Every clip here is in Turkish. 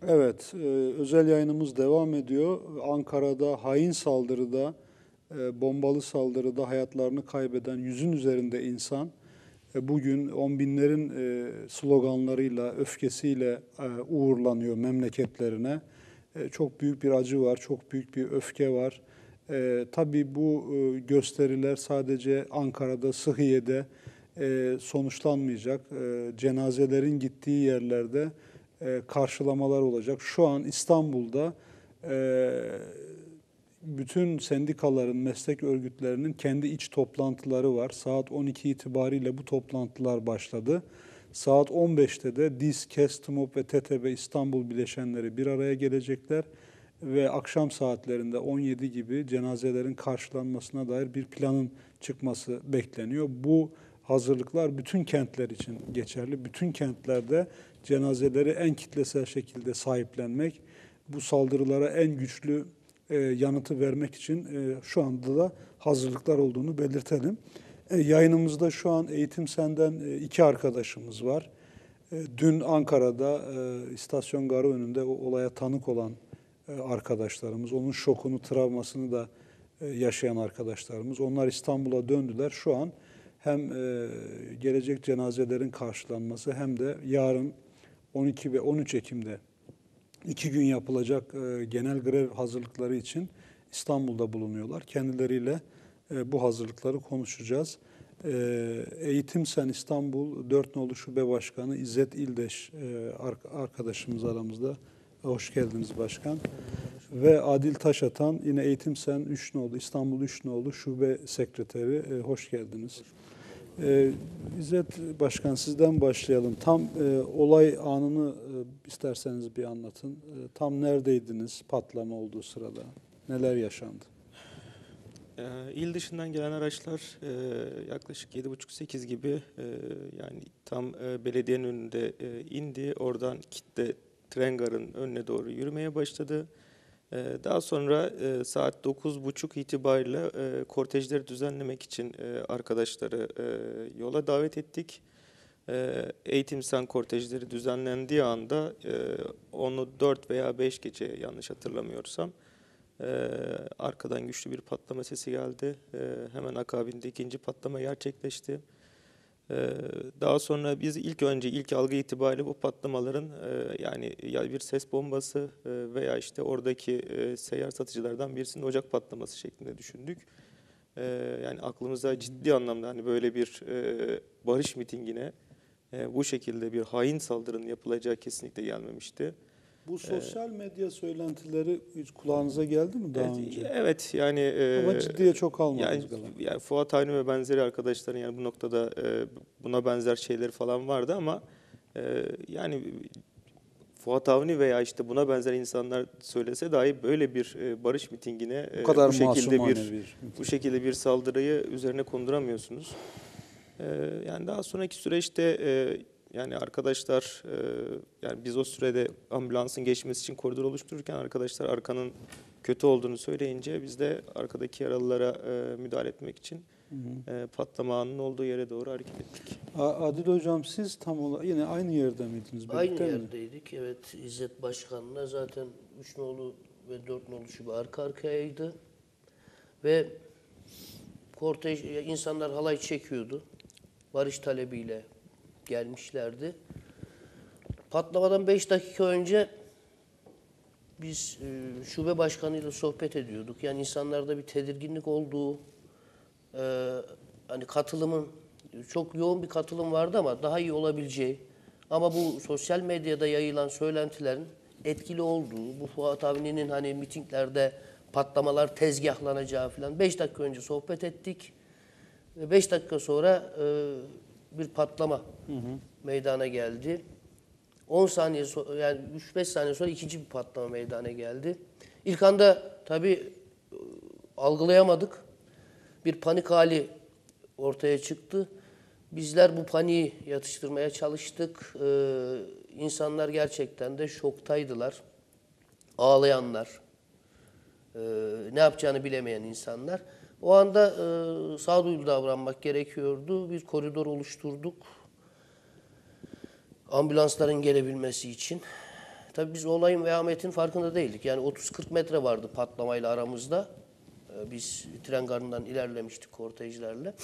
Evet, özel yayınımız devam ediyor. Ankara'da hain saldırıda, bombalı saldırıda hayatlarını kaybeden yüzün üzerinde insan bugün on binlerin sloganlarıyla, öfkesiyle uğurlanıyor memleketlerine. Çok büyük bir acı var, çok büyük bir öfke var. Tabii bu gösteriler sadece Ankara'da, Sıhhiye'de sonuçlanmayacak. Cenazelerin gittiği yerlerde karşılamalar olacak. Şu an İstanbul'da bütün sendikaların, meslek örgütlerinin kendi iç toplantıları var. Saat 12 itibariyle bu toplantılar başladı. Saat 15'te de DİSK, KES, TMOB ve TTB İstanbul bileşenleri bir araya gelecekler ve akşam saatlerinde 17 gibi cenazelerin karşılanmasına dair bir planın çıkması bekleniyor. Bu hazırlıklar bütün kentler için geçerli. Bütün kentlerde cenazeleri en kitlesel şekilde sahiplenmek, bu saldırılara en güçlü yanıtı vermek için şu anda da hazırlıklar olduğunu belirtelim. Yayınımızda şu an Eğitim Sen'den iki arkadaşımız var. Dün Ankara'da istasyon garı önünde o olaya tanık olan arkadaşlarımız, onun şokunu, travmasını da yaşayan arkadaşlarımız. Onlar İstanbul'a döndüler. Şu an hem gelecek cenazelerin karşılanması hem de yarın 12 ve 13 Ekim'de 2 gün yapılacak genel grev hazırlıkları için İstanbul'da bulunuyorlar. Kendileriyle bu hazırlıkları konuşacağız. Eğitim Sen İstanbul 4 Nolu Şube Başkanı İzzet İldeş arkadaşımız aramızda. Hoş geldiniz başkan. Ve Adil Taşatan yine Eğitim Sen 3 Nolu İstanbul 3 Nolu Şube Sekreteri. Hoş geldiniz. İzzet Başkan sizden başlayalım. Tam olay anını isterseniz bir anlatın. Tam neredeydiniz patlama olduğu sırada? Neler yaşandı? İl dışından gelen araçlar yaklaşık 7.30-8 gibi yani tam belediyenin önünde indi. Oradan kitle tren garının önüne doğru yürümeye başladı. Daha sonra saat 9.30 itibariyle kortejleri düzenlemek için arkadaşları yola davet ettik. Eğitim Sen kortejleri düzenlendiği anda onu 4 veya 5 gece yanlış hatırlamıyorsam arkadan güçlü bir patlama sesi geldi. Hemen akabinde ikinci patlama gerçekleşti. Daha sonra biz ilk algı itibariyle bu patlamaların yani ya bir ses bombası veya işte oradaki seyyar satıcılardan birisinin ocak patlaması şeklinde düşündük. Yani aklımıza ciddi anlamda hani böyle bir barış mitingine bu şekilde bir hain saldırının yapılacağı kesinlikle gelmemişti. Bu sosyal medya söylentileri hiç kulağınıza geldi mi daha önce? Evet yani ama ciddiye çok almadınız yani, galiba. Yani Fuat Avni ve benzeri arkadaşların yani bu noktada buna benzer şeyleri falan vardı ama yani Fuat Avni veya işte buna benzer insanlar söylese dahi böyle bir barış mitingine Bu kadar bu şekilde bir saldırıyı üzerine konduramıyorsunuz. Yani daha sonraki süreçte yani arkadaşlar yani biz o sürede ambulansın geçmesi için koridor oluştururken arkadaşlar arkanın kötü olduğunu söyleyince biz de arkadaki yaralılara müdahale etmek için patlama anının olduğu yere doğru hareket ettik. Adil Hocam siz tam olarak yine aynı yerde miydiniz? Aynı yerdeydik. Evet, İzzet Başkan'la zaten 3 nolu ve 4 nolu şube arka arkayaydı. Ve kortej, insanlar halay çekiyordu. Barış talebiyle gelmişlerdi. Patlamadan 5 dakika önce biz şube başkanıyla sohbet ediyorduk. Yani insanlarda bir tedirginlik olduğu, hani katılımın, çok yoğun bir katılım vardı ama daha iyi olabileceği, ama bu sosyal medyada yayılan söylentilerin etkili olduğu, bu Fuat Avni'nin hani mitinglerde patlamalar tezgahlanacağı falan 5 dakika önce sohbet ettik. Ve 5 dakika sonra bir patlama meydana geldi. 10 saniye sonra, yani 3-5 saniye sonra ikinci bir patlama meydana geldi. İlk anda tabii algılayamadık. Bir panik hali ortaya çıktı. Bizler bu paniği yatıştırmaya çalıştık. İnsanlar gerçekten de şoktaydılar. Ağlayanlar, ne yapacağını bilemeyen insanlar. O anda sağduyulu davranmak gerekiyordu. Bir koridor oluşturduk. Ambulansların gelebilmesi için. Tabii biz olayın vehametin farkında değildik. Yani 30-40 metre vardı patlamayla aramızda. Biz tren garından ilerlemiştik kortejlerle.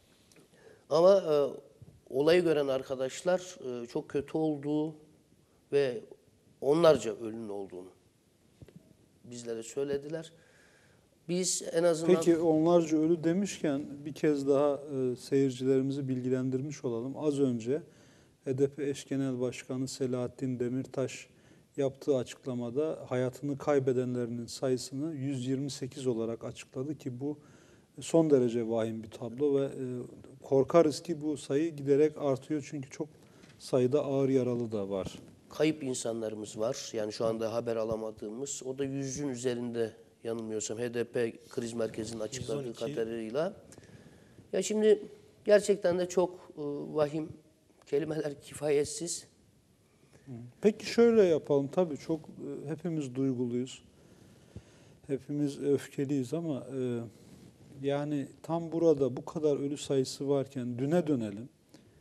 Ama olayı gören arkadaşlar çok kötü olduğu ve onlarca ölünün olduğunu bizlere söylediler. Biz en azından... Peki onlarca ölü demişken bir kez daha seyircilerimizi bilgilendirmiş olalım. Az önce HDP eş genel başkanı Selahattin Demirtaş yaptığı açıklamada hayatını kaybedenlerinin sayısını 128 olarak açıkladı ki bu son derece vahim bir tablo ve korkarız ki bu sayı giderek artıyor çünkü çok sayıda ağır yaralı da var. Kayıp insanlarımız var. Yani şu anda haber alamadığımız. O da 100'ün üzerinde yanılmıyorsam HDP kriz merkezinin açıkladığı 112. kadarıyla. Ya şimdi gerçekten de çok vahim, kelimeler kifayetsiz. Peki şöyle yapalım. Tabii çok hepimiz duyguluyuz. Hepimiz öfkeliyiz ama yani tam burada bu kadar ölü sayısı varken düne dönelim.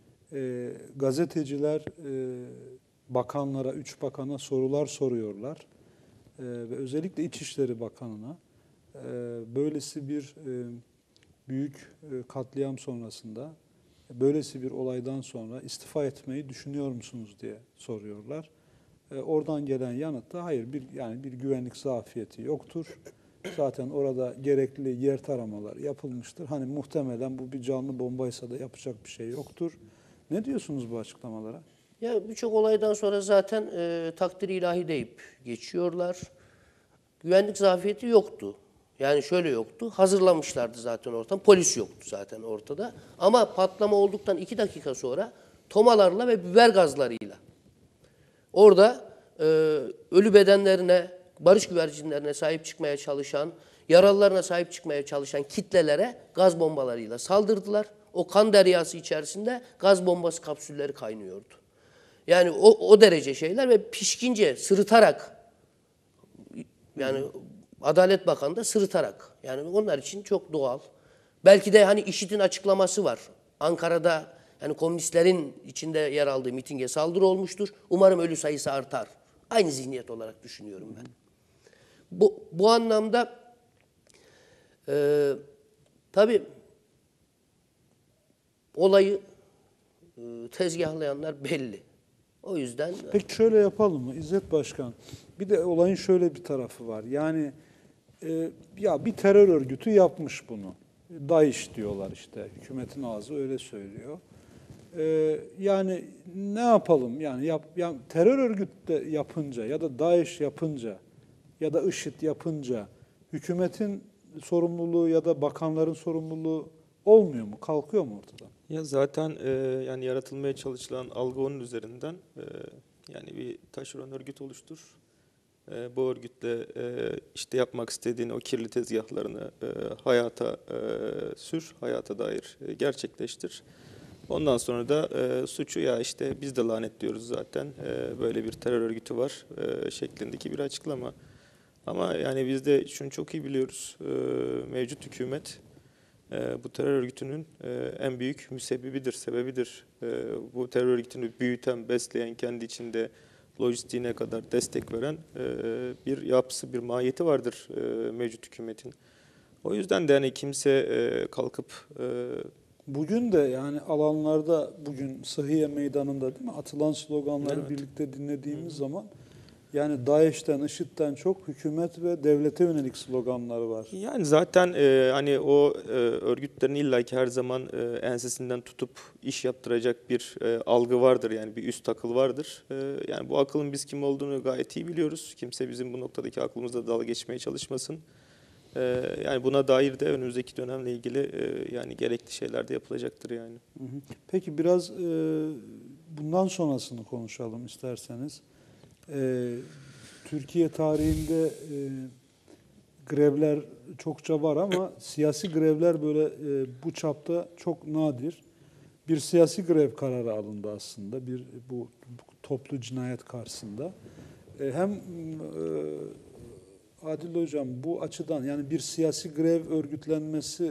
Gazeteciler bakanlara, 3 bakana sorular soruyorlar. Ve özellikle İçişleri Bakanı'na böylesi bir büyük katliam sonrasında, böylesi bir olaydan sonra istifa etmeyi düşünüyor musunuz diye soruyorlar. Oradan gelen yanıt da hayır, bir güvenlik zafiyeti yoktur. Zaten orada gerekli yer taramalar yapılmıştır. Hani muhtemelen bu bir canlı bombaysa da yapacak bir şey yoktur. Ne diyorsunuz bu açıklamalara? Ya birçok olaydan sonra zaten takdir ilahi deyip geçiyorlar. Güvenlik zafiyeti yoktu. Yani şöyle yoktu. Hazırlamışlardı zaten ortam. Polis yoktu zaten ortada. Ama patlama olduktan 2 dakika sonra tomalarla ve biber gazlarıyla orada ölü bedenlerine, barış güvercinlerine sahip çıkmaya çalışan, yaralılarına sahip çıkmaya çalışan kitlelere gaz bombalarıyla saldırdılar. O kan deryası içerisinde gaz bombası kapsülleri kaynıyordu. Yani o derece şeyler ve pişkince, sırıtarak, yani Adalet Bakanı da sırıtarak. Yani onlar için çok doğal. Belki de hani IŞİD'in açıklaması var. Ankara'da yani komünistlerin içinde yer aldığı mitinge saldırı olmuştur. Umarım ölü sayısı artar. Aynı zihniyet olarak düşünüyorum ben. Bu anlamda tabii olayı tezgahlayanlar belli. O yüzden... Peki şöyle yapalım mı İzzet Başkan? Bir de olayın şöyle bir tarafı var. Yani ya bir terör örgütü yapmış bunu. DAEŞ diyorlar işte. Hükümetin ağzı öyle söylüyor. Yani ne yapalım? Yani terör örgütü de yapınca ya da DAEŞ yapınca ya da IŞİD yapınca hükümetin sorumluluğu ya da bakanların sorumluluğu olmuyor mu? Kalkıyor mu ortadan? Ya zaten yani yaratılmaya çalışılan algı onun üzerinden yani bir taşeron örgüt oluştur. Bu örgütle işte yapmak istediğin o kirli tezgahlarını hayata sür, hayata dair gerçekleştir. Ondan sonra da suçu ya işte biz de lanetliyoruz zaten böyle bir terör örgütü var şeklindeki bir açıklama. Ama yani biz de şunu çok iyi biliyoruz, mevcut hükümet bu terör örgütünün en büyük müsebbibidir, sebebidir. Bu terör örgütünü büyüten, besleyen, kendi içinde lojistiğine kadar destek veren bir yapısı, bir mahiyeti vardır mevcut hükümetin. O yüzden de hani kimse kalkıp... Bugün de yani alanlarda bugün Sıhhiye Meydanı'nda değil mi atılan sloganları Evet. birlikte dinlediğimiz zaman yani DAEŞ'ten, IŞİD'den çok hükümet ve devlete yönelik sloganları var. Yani zaten hani o örgütlerin illaki her zaman ensesinden tutup iş yaptıracak bir algı vardır. Yani bir üst akıl vardır. Yani bu akılın biz kim olduğunu gayet iyi biliyoruz. Kimse bizim bu noktadaki aklımızla dalga geçmeye çalışmasın. Yani buna dair de önümüzdeki dönemle ilgili yani gerekli şeyler de yapılacaktır yani. Peki biraz bundan sonrasını konuşalım isterseniz. Türkiye tarihinde grevler çokça var ama siyasi grevler böyle bu çapta çok nadir. Bir siyasi grev kararı alındı aslında bu toplu cinayet karşısında. Hem Adil Hocam bu açıdan yani bir siyasi grev örgütlenmesi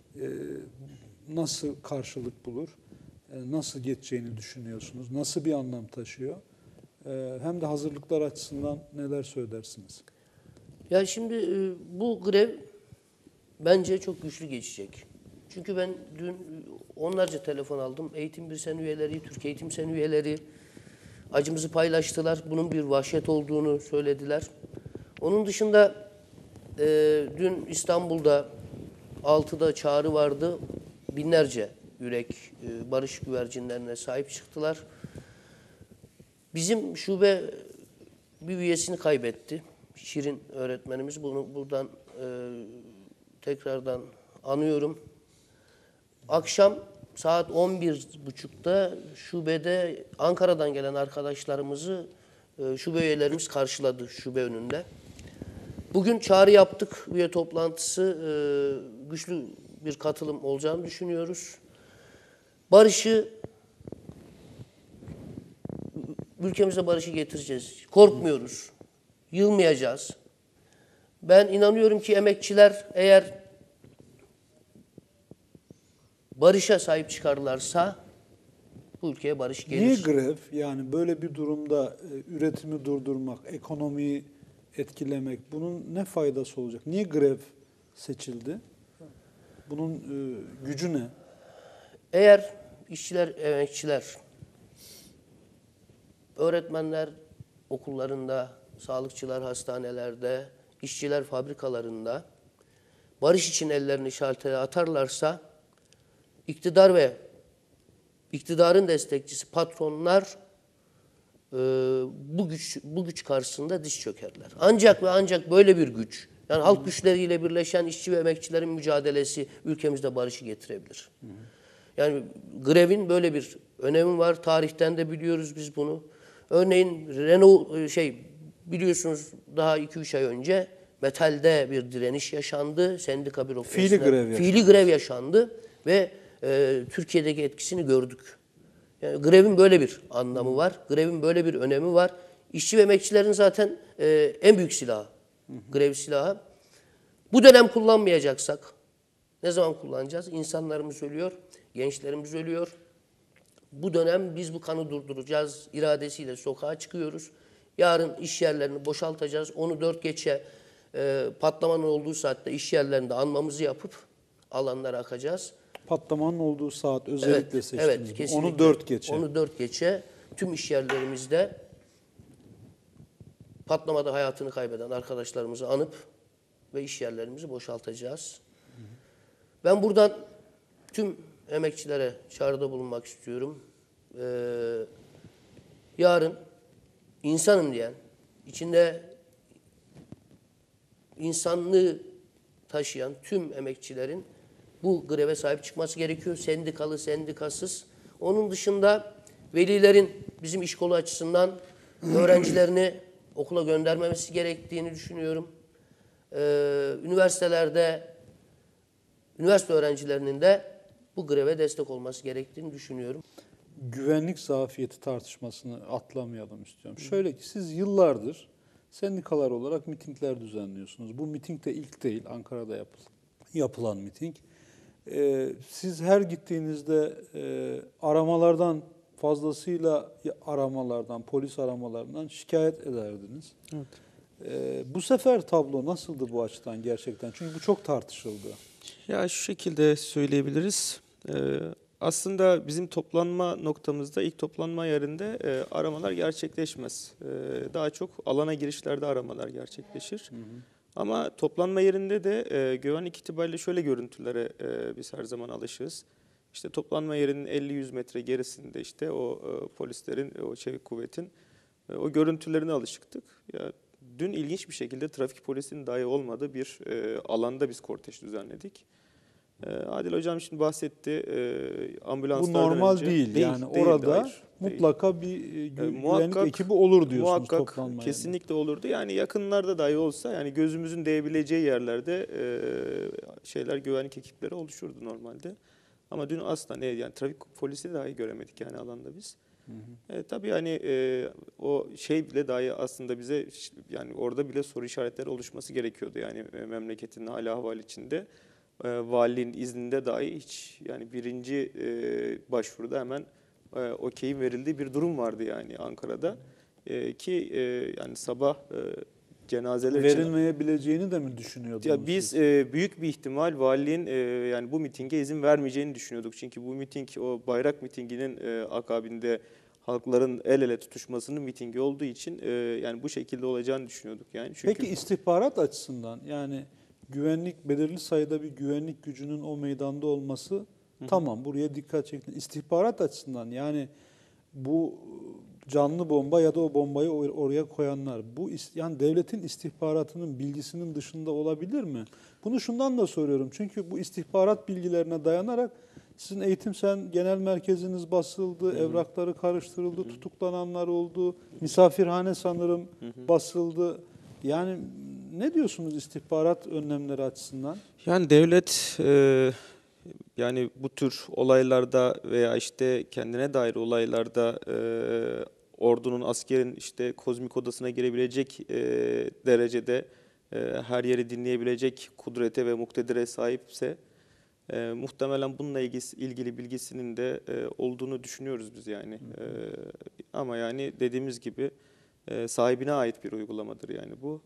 nasıl karşılık bulur? Nasıl geçeceğini düşünüyorsunuz? Nasıl bir anlam taşıyor? hem de hazırlıklar açısından neler söylersiniz? Ya şimdi bu grev bence çok güçlü geçecek. Çünkü ben dün onlarca telefon aldım. Eğitim Bir Sen üyeleri, Türk Eğitim Sen üyeleri acımızı paylaştılar. Bunun bir vahşet olduğunu söylediler. Onun dışında dün İstanbul'da 6'da çağrı vardı. Binlerce yürek barış güvercinlerine sahip çıktılar. Bizim şube bir üyesini kaybetti. Şirin öğretmenimiz. Bunu buradan tekrardan anıyorum. Akşam saat 11.30'da şubede Ankara'dan gelen arkadaşlarımızı şube üyelerimiz karşıladı şube önünde. Bugün çağrı yaptık. Üye toplantısı güçlü bir katılım olacağını düşünüyoruz. Barışı, ülkemize barışı getireceğiz. Korkmuyoruz. Yılmayacağız. Ben inanıyorum ki emekçiler eğer barışa sahip çıkarlarsa bu ülkeye barış gelir. Niye grev? Yani böyle bir durumda üretimi durdurmak, ekonomiyi etkilemek, bunun ne faydası olacak? Niye grev seçildi? Bunun gücü ne? Eğer işçiler, emekçiler, öğretmenler okullarında, sağlıkçılar hastanelerde, işçiler fabrikalarında barış için ellerini şaltere atarlarsa iktidar ve iktidarın destekçisi patronlar bu güç karşısında diz çökerler. Ancak ve ancak böyle bir güç, yani halk güçleriyle birleşen işçi ve emekçilerin mücadelesi ülkemizde barışı getirebilir. Yani grevin böyle bir önemi var. Tarihten de biliyoruz biz bunu. Örneğin Renault biliyorsunuz daha 2-3 ay önce metalde bir direniş yaşandı. Sendika bürokrasisinde fiili grev yaşandı ve Türkiye'deki etkisini gördük. Yani grevin böyle bir anlamı var. Grevin böyle bir önemi var. İşçi ve emekçilerin zaten en büyük silahı. Grev silahı. Bu dönem kullanmayacaksak ne zaman kullanacağız? İnsanlarımız ölüyor, gençlerimiz ölüyor. Bu dönem biz bu kanı durduracağız iradesiyle sokağa çıkıyoruz. Yarın iş yerlerini boşaltacağız. Onu 4 geçe patlamanın olduğu saatte iş yerlerinde anmamızı yapıp alanlara akacağız. Patlamanın olduğu saat özellikle seçtiniz. Evet, kesinlikle. Onu 4 geçe. Onu 4 geçe tüm iş yerlerimizde patlamada hayatını kaybeden arkadaşlarımızı anıp ve iş yerlerimizi boşaltacağız. Ben buradan tüm emekçilere çağrıda bulunmak istiyorum. Yarın insanım diyen, içinde insanlığı taşıyan tüm emekçilerin bu greve sahip çıkması gerekiyor. Sendikalı, sendikasız. Onun dışında velilerin bizim iş kolu açısından öğrencilerini okula göndermemesi gerektiğini düşünüyorum. Üniversite öğrencilerinin de bu greve destek olması gerektiğini düşünüyorum. Güvenlik zafiyeti tartışmasını atlamayalım istiyorum. Şöyle ki siz yıllardır sendikalar olarak mitingler düzenliyorsunuz. Bu miting de ilk değil, Ankara'da yapılan miting. Siz her gittiğinizde aramalardan fazlasıyla polis aramalarından şikayet ederdiniz. Evet. Bu sefer tablo nasıldı bu açıdan gerçekten? Çünkü bu çok tartışıldı. Ya şu şekilde söyleyebiliriz. Aslında bizim toplanma noktamızda, ilk toplanma yerinde aramalar gerçekleşmez. Daha çok alana girişlerde aramalar gerçekleşir. Hı hı. Ama toplanma yerinde de güvenlik itibariyle şöyle görüntülere biz her zaman alışığız. İşte toplanma yerinin 50-100 metre gerisinde işte o polislerin, o çevik kuvvetin o görüntülerine alışıktık. Ya, dün ilginç bir şekilde trafik polisinin dahi olmadığı bir alanda biz kortej düzenledik. Adil Hocam şimdi bahsetti ambulanslardan Bu normal önce. değil. Yani orada hayır, mutlaka bir güvenlik ekibi olur diyorsunuz muhakkak, toplanmaya. kesinlikle olurdu. Yani yakınlarda dahi olsa yani gözümüzün değebileceği yerlerde güvenlik ekipleri oluşurdu normalde. Ama dün asla yani trafik polisi dahi göremedik yani alanda biz. Hı hı. Tabii hani o bile dahi aslında bize yani orada bile soru işaretleri oluşması gerekiyordu yani memleketin hala ahval içinde. Valiliğin izninde dahi hiç yani birinci başvuruda hemen okeyin verildiği bir durum vardı yani Ankara'da. ki yani sabah cenazeler için Verilmeyebileceğini de mi düşünüyordunuz ya biz siz? büyük bir ihtimal valiliğin yani bu mitinge izin vermeyeceğini düşünüyorduk. Çünkü bu miting o bayrak mitinginin akabinde halkların el ele tutuşmasının mitingi olduğu için yani bu şekilde olacağını düşünüyorduk yani. Çünkü Peki istihbarat açısından yani belirli sayıda bir güvenlik gücünün o meydanda olması tamam, buraya dikkat çekti. İstihbarat açısından yani bu canlı bomba ya da o bombayı oraya koyanlar yani devletin istihbaratının bilgisinin dışında olabilir mi? Bunu şundan da soruyorum. Çünkü bu istihbarat bilgilerine dayanarak sizin Eğitim Sen Genel Merkeziniz basıldı, evrakları karıştırıldı, tutuklananlar oldu, misafirhane sanırım basıldı. Yani ne diyorsunuz istihbarat önlemleri açısından? yani devlet yani bu tür olaylarda veya işte kendine dair olaylarda ordunun, askerin işte kozmik odasına girebilecek derecede her yeri dinleyebilecek kudrete ve muktedire sahipse muhtemelen bununla ilgili bilgisinin de olduğunu düşünüyoruz biz yani. Ama yani dediğimiz gibi sahibine ait bir uygulamadır yani bu.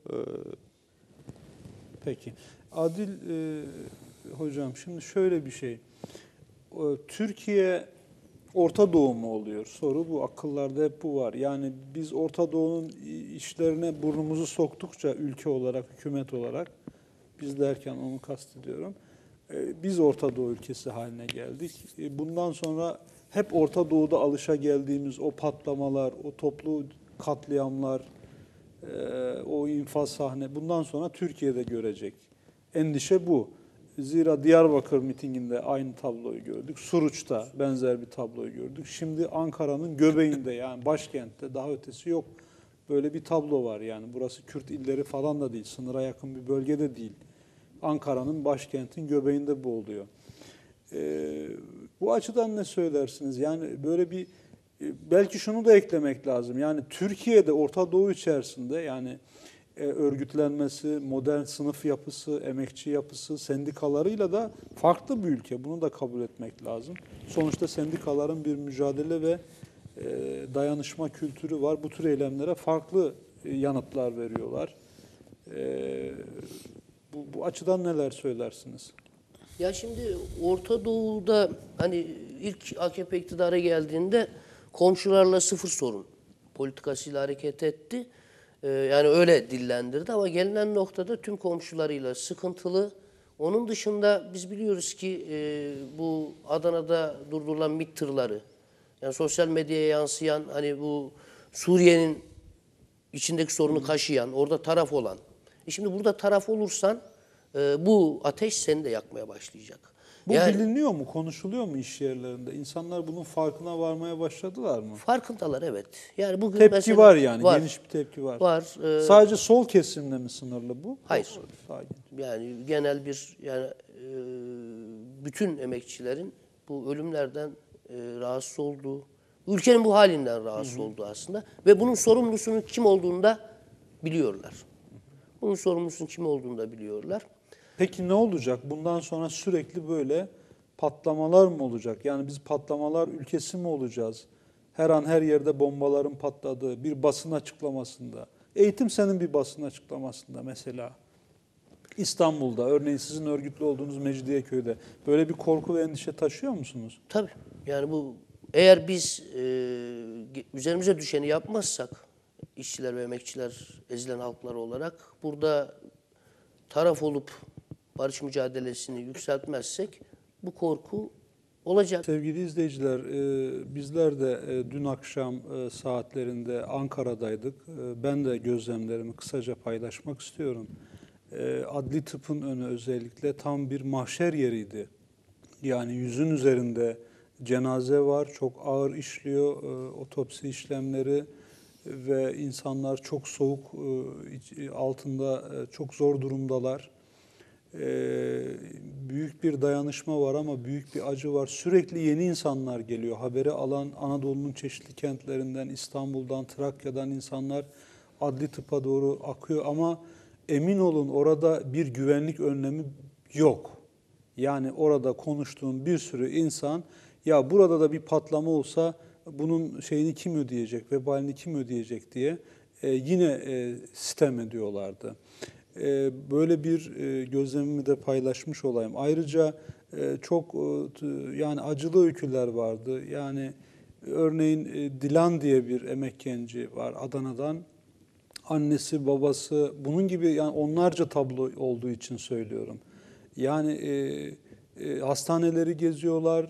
Peki. Adil hocam şimdi şöyle bir şey. Türkiye Orta Doğu mu oluyor? Soru bu. Akıllarda hep bu var. Yani biz Orta Doğu'nun işlerine burnumuzu soktukça ülke olarak, hükümet olarak, biz derken onu kastediyorum. Biz Orta Doğu ülkesi haline geldik. Bundan sonra hep Orta Doğu'da alışageldiğimiz o patlamalar, o toplu katliamlar, o infaz sahne bundan sonra Türkiye'de görecek. Endişe bu. Zira Diyarbakır mitinginde aynı tabloyu gördük. Suruç'ta benzer bir tabloyu gördük. Şimdi Ankara'nın göbeğinde yani başkentte daha ötesi yok. Böyle bir tablo var yani. Burası Kürt illeri falan da değil. Sınıra yakın bir bölgede değil. Ankara'nın başkentin göbeğinde bu oluyor. Bu açıdan ne söylersiniz? Yani böyle bir belki şunu da eklemek lazım. Yani Türkiye'de Orta Doğu içerisinde yani örgütlenmesi, modern sınıf yapısı, emekçi yapısı, sendikalarıyla da farklı bir ülke. Bunu da kabul etmek lazım. Sonuçta sendikaların bir mücadele ve dayanışma kültürü var. Bu tür eylemlere farklı yanıtlar veriyorlar. Bu açıdan neler söylersiniz? Ya şimdi Orta Doğu'da hani ilk AKP iktidara geldiğinde komşularla sıfır sorun politikasıyla hareket etti. Yani öyle dillendirdi ama gelinen noktada tüm komşularıyla sıkıntılı. Onun dışında biz biliyoruz ki bu Adana'da durdurulan MİT tırları, yani sosyal medyaya yansıyan hani bu Suriye'nin içindeki sorunu kaşıyan, orada taraf olan. Şimdi burada taraf olursan bu ateş seni de yakmaya başlayacak. Bu Yani biliniyor mu, konuşuluyor mu iş yerlerinde? İnsanlar bunun farkına varmaya başladılar mı? farkındalar evet. Yani bugün Tepki mesela var yani, var, geniş bir tepki var. var. Sadece sol kesimle mi sınırlı bu? Hayır. Sağ. Yani genel bir yani bütün emekçilerin bu ölümlerden rahatsız olduğu, ülkenin bu halinden rahatsız olduğu aslında ve bunun sorumlusunun kim olduğunu da biliyorlar. Bunun sorumlusunun kim olduğunu da biliyorlar. Peki ne olacak? Bundan sonra sürekli böyle patlamalar mı olacak? Yani biz patlamalar ülkesi mi olacağız? Her an her yerde bombaların patladığı bir basın açıklamasında. Eğitim Sen'in bir basın açıklamasında mesela. İstanbul'da örneğin sizin örgütlü olduğunuz Mecidiyeköy'de böyle bir korku ve endişe taşıyor musunuz? Tabii. Yani bu eğer biz üzerimize düşeni yapmazsak işçiler ve emekçiler, ezilen halklar olarak burada taraf olup barış mücadelesini yükseltmezsek bu korku olacak. Sevgili izleyiciler, bizler de dün akşam saatlerinde Ankara'daydık. Ben de gözlemlerimi kısaca paylaşmak istiyorum. Adli tıpın önü özellikle tam bir mahşer yeriydi. Yani 100'ün üzerinde cenaze var, çok ağır işliyor otopsi işlemleri ve insanlar çok soğuk altında çok zor durumdalar. Büyük bir dayanışma var ama büyük bir acı var. Sürekli yeni insanlar geliyor. Haberi alan Anadolu'nun çeşitli kentlerinden, İstanbul'dan, Trakya'dan insanlar adli tıpa doğru akıyor ama emin olun orada bir güvenlik önlemi yok. Yani orada konuştuğum bir sürü insan ya burada da bir patlama olsa bunun şeyini kim ödeyecek, vebalini kim ödeyecek diye yine sitem ediyorlardı. Böyle bir gözlemimi de paylaşmış olayım. Ayrıca çok yani acılı öyküler vardı. Yani örneğin Dilan diye bir emek genci var Adana'dan. Annesi, babası, bunun gibi yani onlarca tablo olduğu için söylüyorum. Yani hastaneleri geziyorlar,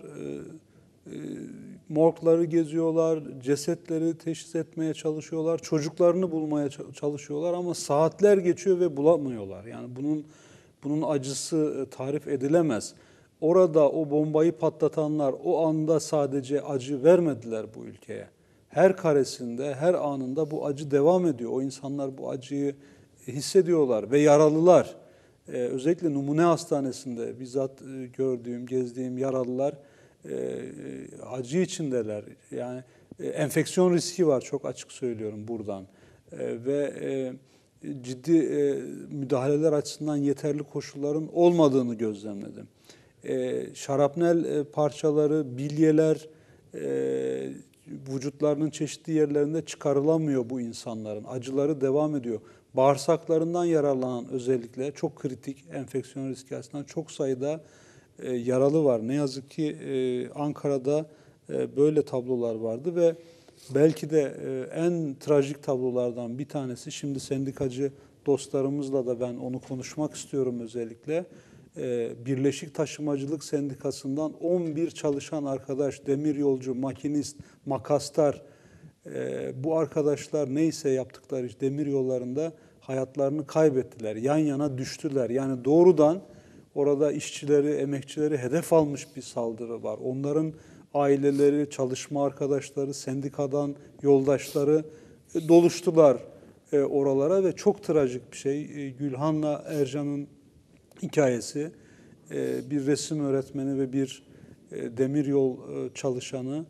morgları geziyorlar, cesetleri teşhis etmeye çalışıyorlar, çocuklarını bulmaya çalışıyorlar ama saatler geçiyor ve bulamıyorlar. Yani bunun acısı tarif edilemez. Orada o bombayı patlatanlar o anda sadece acı vermediler bu ülkeye. Her karesinde, her anında bu acı devam ediyor. O insanlar bu acıyı hissediyorlar ve yaralılar. Özellikle Numune Hastanesi'nde bizzat gördüğüm, gezdiğim yaralılar acı içindeler. Yani enfeksiyon riski var, çok açık söylüyorum buradan. Ve ciddi müdahaleler açısından yeterli koşulların olmadığını gözlemledim. Şarapnel parçaları, bilyeler vücutlarının çeşitli yerlerinde çıkarılamıyor bu insanların. Acıları devam ediyor. Bağırsaklarından yararlanan özellikle çok kritik enfeksiyon riski açısından çok sayıda yaralı var. Ne yazık ki Ankara'da böyle tablolar vardı ve belki de en trajik tablolardan bir tanesi, şimdi sendikacı dostlarımızla da ben onu konuşmak istiyorum özellikle. Birleşik Taşımacılık Sendikası'ndan 11 çalışan arkadaş, demiryolcu, makinist, makastar, bu arkadaşlar neyse yaptıkları iş demiryollarında hayatlarını kaybettiler. Yan yana düştüler. Yani doğrudan orada işçileri, emekçileri hedef almış bir saldırı var. Onların aileleri, çalışma arkadaşları, sendikadan yoldaşları doluştular oralara ve çok trajik bir şey. Gülhan'la Ercan'ın hikayesi, bir resim öğretmeni ve bir demiryol çalışanı,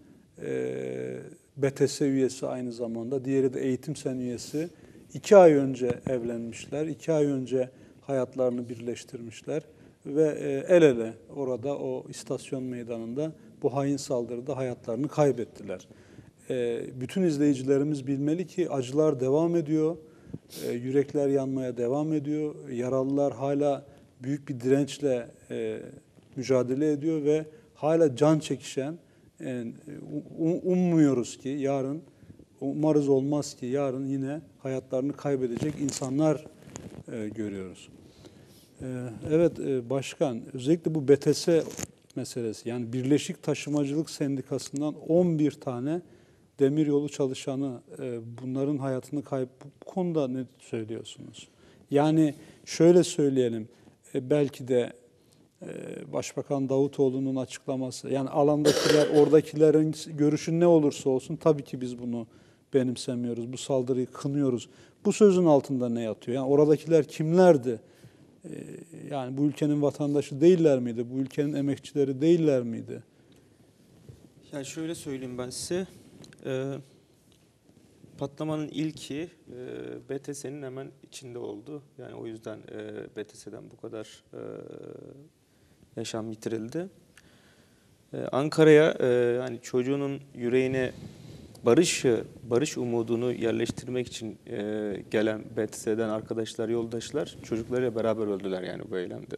BTS üyesi aynı zamanda, diğeri de Eğitim Sen üyesi. 2 ay önce evlenmişler, 2 ay önce hayatlarını birleştirmişler ve el ele orada o istasyon meydanında bu hain saldırıda hayatlarını kaybettiler. Bütün izleyicilerimiz bilmeli ki acılar devam ediyor, yürekler yanmaya devam ediyor, yaralılar hala büyük bir dirençle mücadele ediyor ve hala can çekişen, ummuyoruz ki yarın, umarız olmaz ki yarın yine hayatlarını kaybedecek insanlar görüyoruz. Evet başkan, özellikle bu BTS meselesi, yani Birleşik Taşımacılık Sendikası'ndan 11 tane demiryolu çalışanı, bunların hayatını bu konuda ne söylüyorsunuz? Yani şöyle söyleyelim, belki de Başbakan Davutoğlu'nun açıklaması, yani alandakiler, oradakilerin görüşü ne olursa olsun tabii ki biz bunu benimsemiyoruz, bu saldırıyı kınıyoruz. Bu sözün altında ne yatıyor? Yani oradakiler kimlerdi? Yani bu ülkenin vatandaşı değiller miydi? Bu ülkenin emekçileri değiller miydi? Yani şöyle söyleyeyim ben size. Patlamanın ilki BTS'nin hemen içinde oldu. Yani o yüzden BTS'den bu kadar yaşam yitirildi. Ankara'ya yani çocuğunun yüreğine barış umudunu yerleştirmek için gelen BTS'den arkadaşlar, yoldaşlar çocuklarıyla beraber öldüler yani bu eylemde.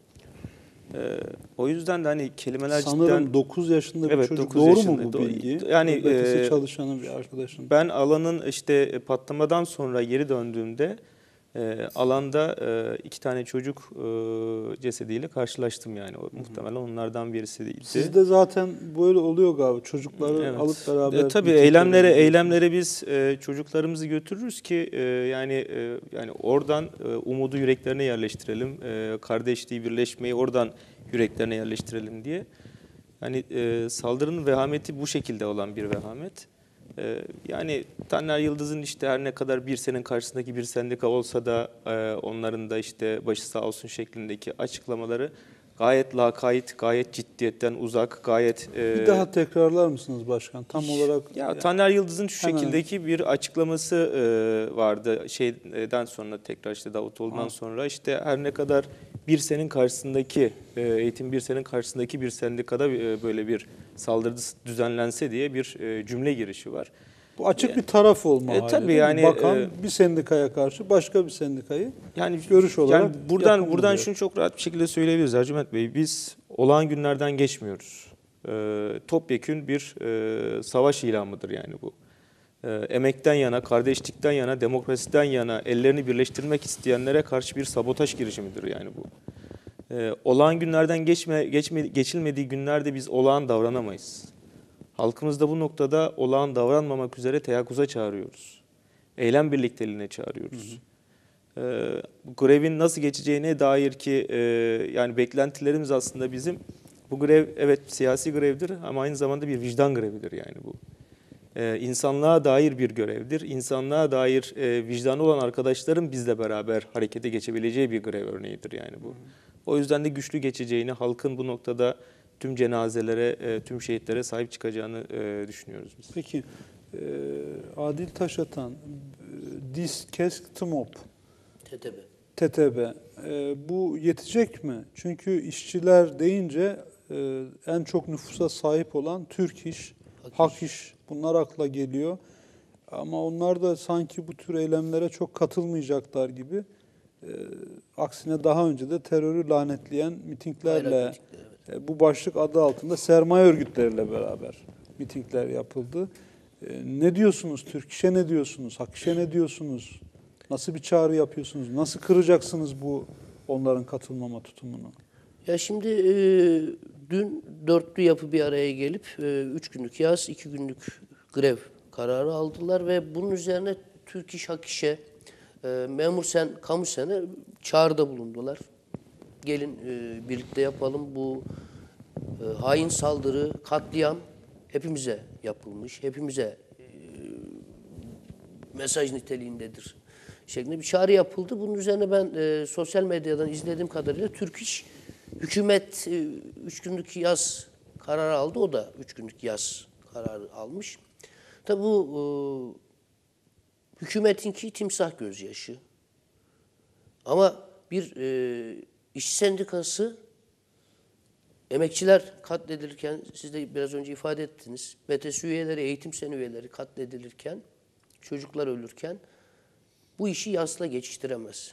O yüzden de hani kelimeler sanırım cidden... 9 yaşında bir evet, çocuk. 9 Doğru yaşında, mu bu bilgi? Yani BTS çalışanı bir arkadaşım. ben alanın işte patlamadan sonra geri döndüğümde alanda 2 tane çocuk cesediyle karşılaştım yani. Muhtemelen onlardan birisiydi. Sizde zaten böyle oluyor galiba. Çocukları alıp beraber. Tabii eylemlere biz çocuklarımızı götürürüz ki yani oradan umudu yüreklerine yerleştirelim. Kardeşliği, birleşmeyi oradan yüreklerine yerleştirelim diye. Yani saldırının vehameti bu şekilde olan bir vehamet. Yani Taner Yıldız'ın işte her ne kadar bir senin karşısındaki bir sendika olsa da onların da işte başı sağ olsun şeklindeki açıklamaları gayet lakayt, gayet ciddiyetten uzak, gayet... Bir daha tekrarlar mısınız başkan? Tam olarak... Ya Taner Yıldız'ın şu Hemen. şekildeki bir açıklaması vardı şeyden sonra, tekrar işte Davutoğlu'ndan sonra, işte her ne kadar Birsen'in karşısındaki Eğitim Birsen'in karşısındaki bir sendikada böyle bir saldırı düzenlense diye bir cümle girişi var. Bu açık bir taraf olma hali, tabii değil mi? yani, Bakan bir sendikaya karşı başka bir sendikayı görüş olarak yani buradan yakın şunu çok rahat bir şekilde söyleyebiliriz Ercüment Bey. Biz olağan günlerden geçmiyoruz. Topyekün bir savaş ilanıdır yani bu. Emekten yana, kardeşlikten yana, demokrasiden yana ellerini birleştirmek isteyenlere karşı bir sabotaj girişimidir yani bu. Olağan günlerden geçilmediği günlerde biz olağan davranamayız. Halkımız da bu noktada olağan davranmamak üzere teyakkuza çağırıyoruz. Eylem birlikteliğine çağırıyoruz. Bu grevin nasıl geçeceğine dair ki yani beklentilerimiz aslında bizim, bu grev evet siyasi grevdir ama aynı zamanda bir vicdan grevidir yani bu. İnsanlığa dair bir görevdir. İnsanlığa dair vicdanı olan arkadaşların bizle beraber harekete geçebileceği bir grev örneğidir yani bu. O yüzden de güçlü geçeceğini, halkın bu noktada tüm cenazelere, tüm şehitlere sahip çıkacağını düşünüyoruz biz. Peki, Adil Taşatan, DİS, KESK, TMOP, TTB. TTB, bu yetecek mi? Çünkü işçiler deyince en çok nüfusa sahip olan Türk İş, Hak İş, bunlar akla geliyor. Ama onlar da sanki bu tür eylemlere çok katılmayacaklar gibi. Aksine daha önce de terörü lanetleyen mitinglerle, bu başlık adı altında sermaye örgütleriyle beraber mitingler yapıldı. Ne diyorsunuz? Türk İş'e ne diyorsunuz? Hak İş'e ne diyorsunuz? Nasıl bir çağrı yapıyorsunuz? Nasıl kıracaksınız bu onların katılmama tutumunu? Ya şimdi dün dörtlü yapı bir araya gelip 3 günlük yaz, 2 günlük grev kararı aldılar ve bunun üzerine Türk İş, Hak İş'e, Memur Sen, Kamu Sen'e çağrıda bulundular. Gelin birlikte yapalım, bu hain saldırı, katliam hepimize yapılmış, hepimize mesaj niteliğindedir şeklinde bir çağrı yapıldı. Bunun üzerine ben sosyal medyadan izlediğim kadarıyla Türk İş, hükümet 3 günlük yaz kararı aldı. O da 3 günlük yaz kararı almış. Tabi bu hükümetinki timsah gözyaşı. Ama bir işçi sendikası emekçiler katledilirken, siz de biraz önce ifade ettiniz, BTS üyeleri, eğitim sen üyeleri katledilirken, çocuklar ölürken bu işi yasla geçiştiremez.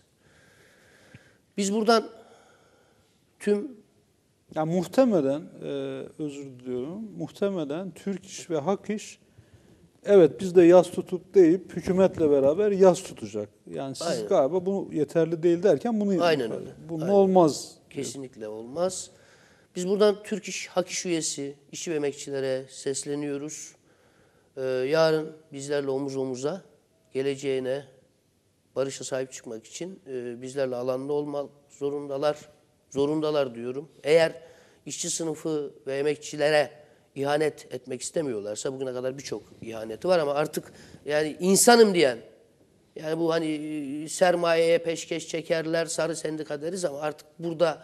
Biz buradan tüm... Ya muhtemelen, özür diliyorum, muhtemelen Türk İş ve Hak İş, evet biz de yas tutup deyip hükümetle beraber yas tutacak. Yani siz Aynen. galiba bu yeterli değil derken bunu Aynen öyle. bunun Aynen. olmaz. Kesinlikle olmaz. Biz buradan Türk İş, Hak İş üyesi, işçi ve emekçilere sesleniyoruz. Yarın bizlerle omuz omuza, geleceğine, barışa sahip çıkmak için bizlerle alanda olmak zorundalar diyorum. Eğer işçi sınıfı ve emekçilere ihanet etmek istemiyorlarsa, bugüne kadar birçok ihaneti var ama artık yani insanım diyen, yani bu hani sermayeye peşkeş çekerler, sarı sendika deriz ama artık burada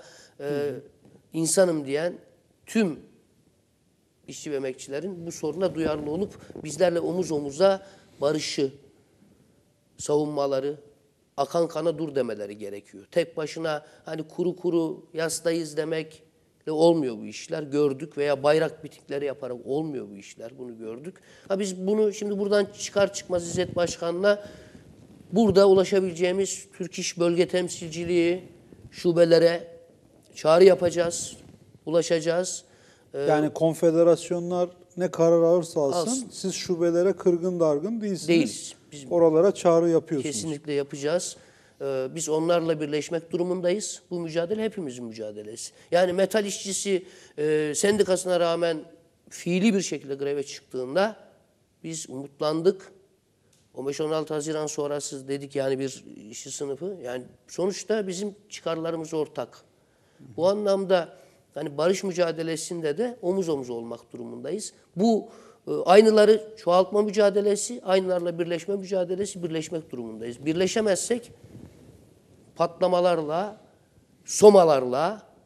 insanım diyen tüm işçi ve emekçilerin bu soruna duyarlı olup bizlerle omuz omuza barışı savunmaları, akan kana dur demeleri gerekiyor. Tek başına hani kuru kuru yastayız demekle olmuyor bu işler. Gördük veya bayrak mitingleri yaparak olmuyor bu işler. Bunu gördük. Biz bunu şimdi buradan çıkar çıkmaz İzzet Başkan'la burada ulaşabileceğimiz Türk İş Bölge Temsilciliği şubelere çağrı yapacağız, ulaşacağız. Yani konfederasyonlar ne karar alırsa alsın, siz şubelere kırgın dargın değilsiniz. Değiliz. Biz oralara çağrı yapıyorsunuz. kesinlikle yapacağız. Biz onlarla birleşmek durumundayız. Bu mücadele hepimizin mücadelesi. Yani metal işçisi sendikasına rağmen fiili bir şekilde greve çıktığında biz umutlandık. 15-16 Haziran sonrası dedik yani bir işçi sınıfı. Yani sonuçta bizim çıkarlarımız ortak. Bu anlamda hani barış mücadelesinde de omuz omuz olmak durumundayız. Bu aynıları çoğaltma mücadelesi, aynılarla birleşme mücadelesi, birleşmek durumundayız. Birleşemezsek patlamalarla, somalarla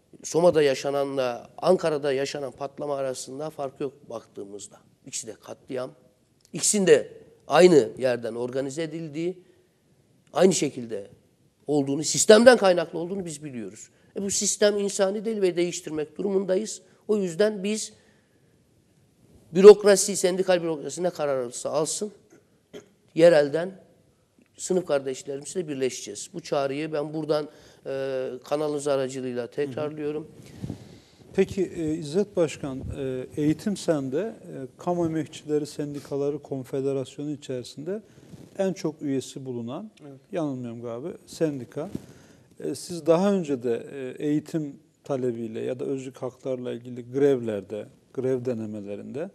Soma'da yaşananla Ankara'da yaşanan patlama arasında fark yok baktığımızda. İkisi de katliam. İkisinde aynı yerden organize edildiği, aynı şekilde olduğunu, sistemden kaynaklı olduğunu biz biliyoruz. Bu sistem insani değil ve değiştirmek durumundayız. O yüzden biz bürokrasi, sendikal bürokrasi ne karar alırsa alsın, yerelden sınıf kardeşlerimizle birleşeceğiz. Bu çağrıyı ben buradan kanalınız aracılığıyla tekrarlıyorum. Peki İzzet Başkan, Eğitim Sen'de Kamu Emekçileri Sendikaları Konfederasyonu içerisinde en çok üyesi bulunan, Evet. yanılmıyorum galiba, sendika. Siz daha önce de eğitim talebiyle ya da özlük haklarla ilgili grevlerde, grev denemelerinde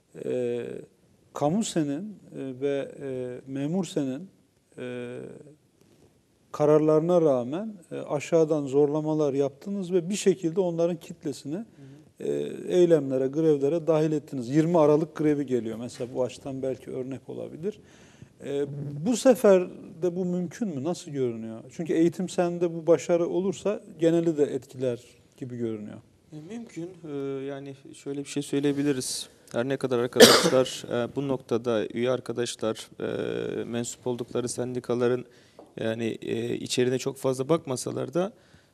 Kamu Sen'in ve Memur Sen'in kararlarına rağmen aşağıdan zorlamalar yaptınız ve bir şekilde onların kitlesini eylemlere, grevlere dahil ettiniz. 20 Aralık grevi geliyor mesela, bu açıdan belki örnek olabilir. Bu sefer de bu mümkün mü? Nasıl görünüyor? Çünkü Eğitim Sen'de bu başarı olursa geneli de etkiler gibi görünüyor. Mümkün. Yani şöyle bir şey söyleyebiliriz. Her ne kadar arkadaşlar bu noktada üye arkadaşlar mensup oldukları sendikaların yani içeriğine çok fazla bakmasalar da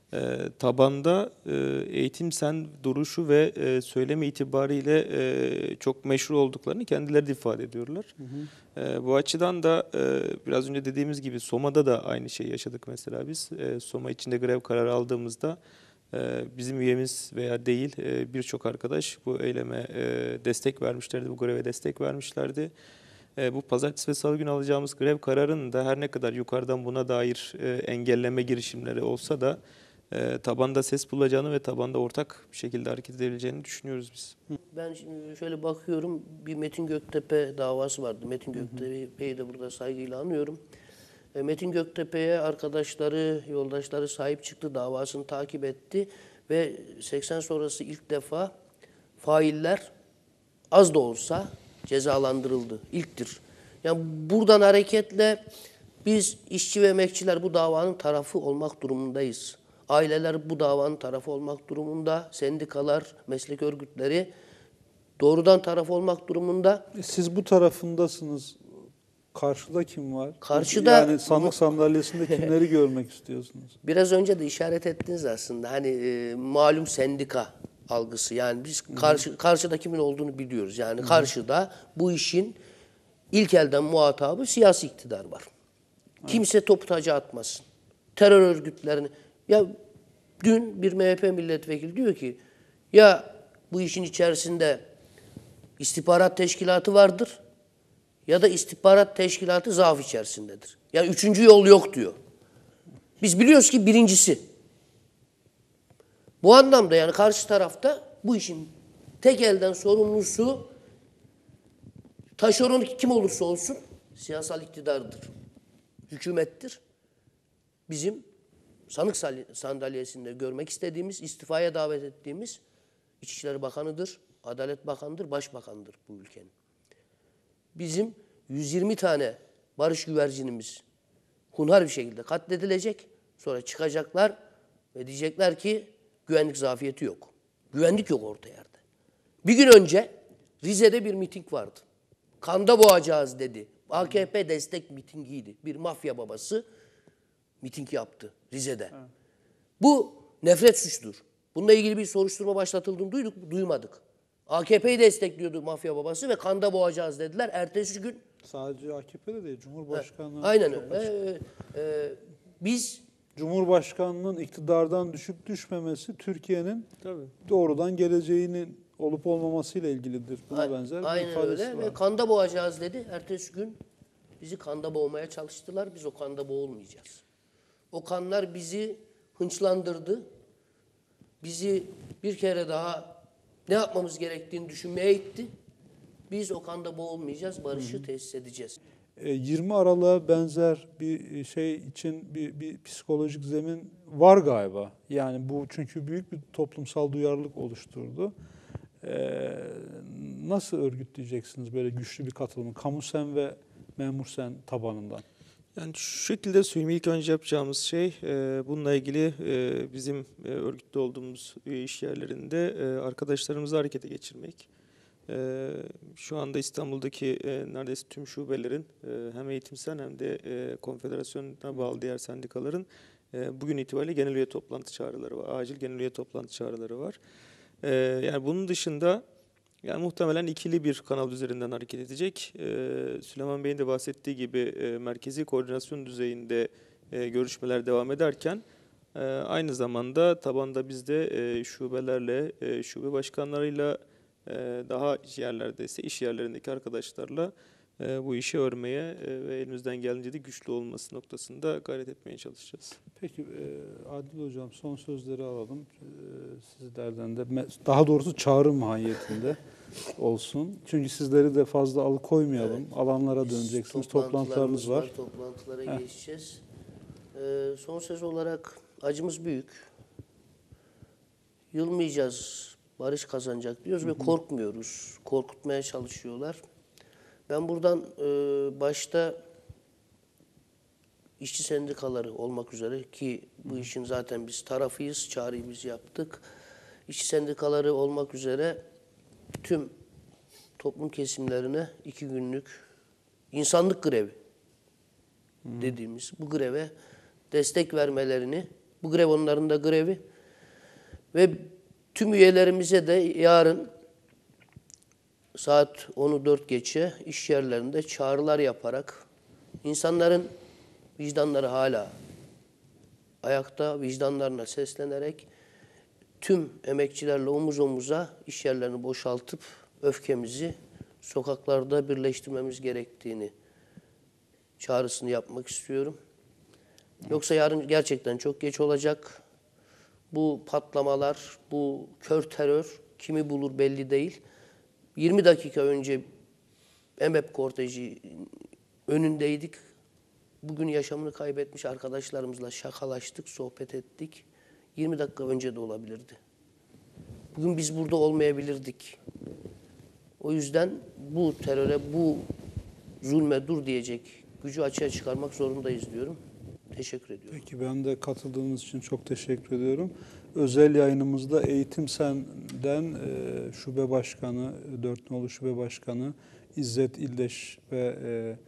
tabanda Eğitim Sen duruşu ve söyleme itibariyle çok meşru olduklarını kendileri de ifade ediyorlar. Bu açıdan da biraz önce dediğimiz gibi Soma'da da aynı şeyi yaşadık mesela biz. Soma içinde grev kararı aldığımızda bizim üyemiz veya değil birçok arkadaş bu eyleme destek vermişlerdi, bu greve destek vermişlerdi. Bu pazartesi ve salı günü alacağımız grev kararının da her ne kadar yukarıdan buna dair engelleme girişimleri olsa da tabanda ses bulacağını ve tabanda ortak bir şekilde hareket edebileceğini düşünüyoruz biz. Ben şimdi şöyle bakıyorum, bir Metin Göktepe davası vardı. Metin Göktepe'yi de burada saygıyla anıyorum. Metin Göktepe'ye arkadaşları, yoldaşları sahip çıktı, davasını takip etti ve 80 sonrası ilk defa failler az da olsa cezalandırıldı. İlktir. Yani buradan hareketle biz işçi ve emekçiler bu davanın tarafı olmak durumundayız. Aileler bu davanın tarafı olmak durumunda, sendikalar, meslek örgütleri doğrudan taraf olmak durumunda. Siz bu tarafındasınız. Karşıda kim var? Karşıda yani sanık sandalyesinde kimleri görmek istiyorsunuz? biraz önce de işaret ettiniz aslında. Hani malum sendika algısı. Yani biz karşıda kimin olduğunu biliyoruz. Yani karşıda bu işin ilk elden muhatabı siyasi iktidar var. Kimse topu taca atmasın. Terör örgütlerini. Ya dün bir MHP milletvekili diyor ki ya bu işin içerisinde istihbarat teşkilatı vardır ya da istihbarat teşkilatı zaaf içerisindedir. Yani üçüncü yol yok diyor. Biz biliyoruz ki birincisi. Bu anlamda yani karşı tarafta bu işin tek elden sorumlusu taşeron kim olursa olsun siyasal iktidardır. Hükümettir. Bizim sanık sandalyesinde görmek istediğimiz, istifaya davet ettiğimiz İçişleri Bakanı'dır, Adalet Bakanı'dır, Başbakan'dır bu ülkenin. Bizim 120 tane barış güvercinimiz hunhar bir şekilde katledilecek. Sonra çıkacaklar ve diyecekler ki güvenlik zafiyeti yok. Güvenlik yok orta yerde. Bir gün önce Rize'de bir miting vardı. Kanda boğacağız dedi. AKP destek mitingiydi. Bir mafya babası miting yaptı Rize'de. Bu nefret suçtur. Bununla ilgili bir soruşturma başlatıldığını duyduk mu? Duymadık. AKP'yi destekliyordu mafya babası ve kanda boğacağız dediler. Ertesi gün... Sadece AKP'de değil, Cumhurbaşkanı... Aynen öyle. Biz... Cumhurbaşkanının iktidardan düşüp düşmemesi Türkiye'nin doğrudan geleceğinin olup olmamasıyla ilgilidir. Buna benzer bir aynen ifadesi öyle. var. Ve kanda boğacağız dedi. Ertesi gün bizi kanda boğmaya çalıştılar. Biz o kanda boğulmayacağız. O kanlar bizi hınçlandırdı. Bizi bir kere daha ne yapmamız gerektiğini düşünmeye itti. Biz o kanda boğulmayacağız, barışı tesis edeceğiz. 20 Aralık'a benzer bir şey için bir psikolojik zemin var galiba. Yani bu çünkü büyük bir toplumsal duyarlılık oluşturdu. Nasıl örgütleyeceksiniz böyle güçlü bir katılımı? Kamu Sen ve Memur Sen tabanından. Yani şu şekilde söyleyeyim. İlk önce yapacağımız şey bununla ilgili bizim örgütlü olduğumuz iş yerlerinde arkadaşlarımızı harekete geçirmek. Şu anda İstanbul'daki neredeyse tüm şubelerin hem eğitimsel hem de konfederasyona bağlı diğer sendikaların bugün itibariyle genel üye toplantı çağrıları var. Acil genel üye toplantı çağrıları var. Yani bunun dışında yani muhtemelen ikili bir kanal üzerinden hareket edecek. Süleyman Bey'in de bahsettiği gibi merkezi koordinasyon düzeyinde görüşmeler devam ederken aynı zamanda tabanda biz de şubelerle, şube başkanlarıyla daha yerlerde ise iş yerlerindeki arkadaşlarla bu işi örmeye ve elimizden geldiğince de güçlü olması noktasında gayret etmeye çalışacağız. Peki Adil Hocam son sözleri alalım. Sizlerden de daha doğrusu çağrı mahiyetinde olsun. Çünkü sizleri de fazla alıkoymayalım. Alanlara döneceksiniz. Toplantılarınız var. Toplantılara geçeceğiz. Son söz olarak acımız büyük. Yılmayacağız, barış kazanacak diyoruz ve korkmuyoruz. Korkutmaya çalışıyorlar. Ben buradan başta işçi sendikaları olmak üzere ki bu işin zaten biz tarafıyız, çağrıyı biz yaptık. İşçi sendikaları olmak üzere tüm toplum kesimlerine 2 günlük insanlık grevi dediğimiz bu greve destek vermelerini, bu grev onların da grevi ve tüm üyelerimize de yarın saat 10'u 4 geçe iş yerlerinde çağrılar yaparak insanların vicdanları hala ayakta, vicdanlarına seslenerek tüm emekçilerle omuz omuza iş yerlerini boşaltıp öfkemizi sokaklarda birleştirmemiz gerektiğini çağrısını yapmak istiyorum. Yoksa yarın gerçekten çok geç olacak. Bu patlamalar, bu kör terör kimi bulur belli değil. 20 dakika önce EMEP korteji önündeydik. Bugün yaşamını kaybetmiş arkadaşlarımızla şakalaştık, sohbet ettik. 20 dakika önce de olabilirdi. Bugün biz burada olmayabilirdik. O yüzden bu teröre, bu zulme dur diyecek gücü açığa çıkarmak zorundayız diyorum. Teşekkür ediyorum. Peki ben de katıldığınız için çok teşekkür ediyorum. Özel yayınımızda Eğitim Sen'den Şube Başkanı, 4 nolu Şube Başkanı İzzet İldeş ve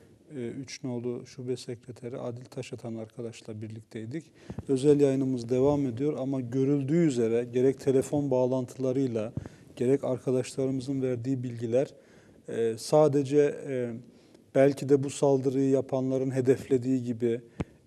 3 nolu Şube Sekreteri Adil Taşatan arkadaşla birlikteydik. Özel yayınımız devam ediyor ama görüldüğü üzere gerek telefon bağlantılarıyla gerek arkadaşlarımızın verdiği bilgiler sadece belki de bu saldırıyı yapanların hedeflediği gibi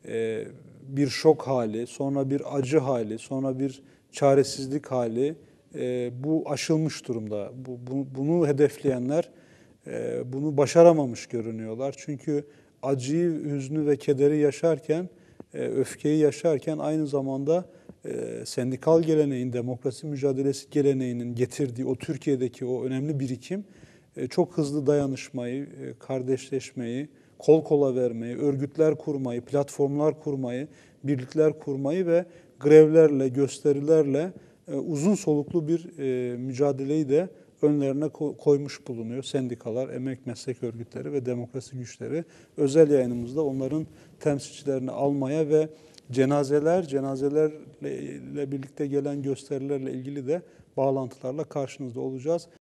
bir şok hali, sonra bir acı hali, sonra bir çaresizlik hali bu aşılmış durumda. Bunu hedefleyenler bunu başaramamış görünüyorlar. Çünkü acıyı, hüznü ve kederi yaşarken, öfkeyi yaşarken aynı zamanda sendikal geleneğin, demokrasi mücadelesi geleneğinin getirdiği o Türkiye'deki o önemli birikim çok hızlı dayanışmayı, kardeşleşmeyi, kol kola vermeyi, örgütler kurmayı, platformlar kurmayı, birlikler kurmayı ve grevlerle, gösterilerle uzun soluklu bir mücadeleyi de önlerine koymuş bulunuyor. Sendikalar, emek meslek örgütleri ve demokrasi güçleri. Özel yayınımızda onların temsilcilerini almaya ve cenazelerle birlikte gelen gösterilerle ilgili de bağlantılarla karşınızda olacağız.